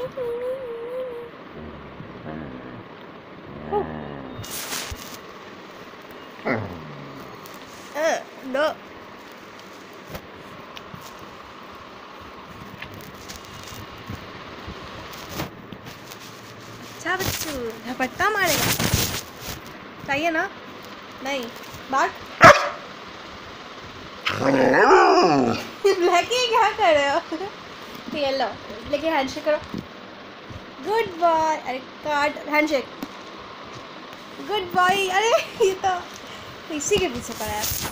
No. अच्छा बच्चू झपट्टा मारेगा, चाहिए ना? नहीं बात ब्लैकी क्या कर रहे हो? ये लो लेके हैंडशेक करो। Good boy. अरे कार्ड हैंडशेक। Good boy. अरे ये तो इसी के पीछे पड़ा है।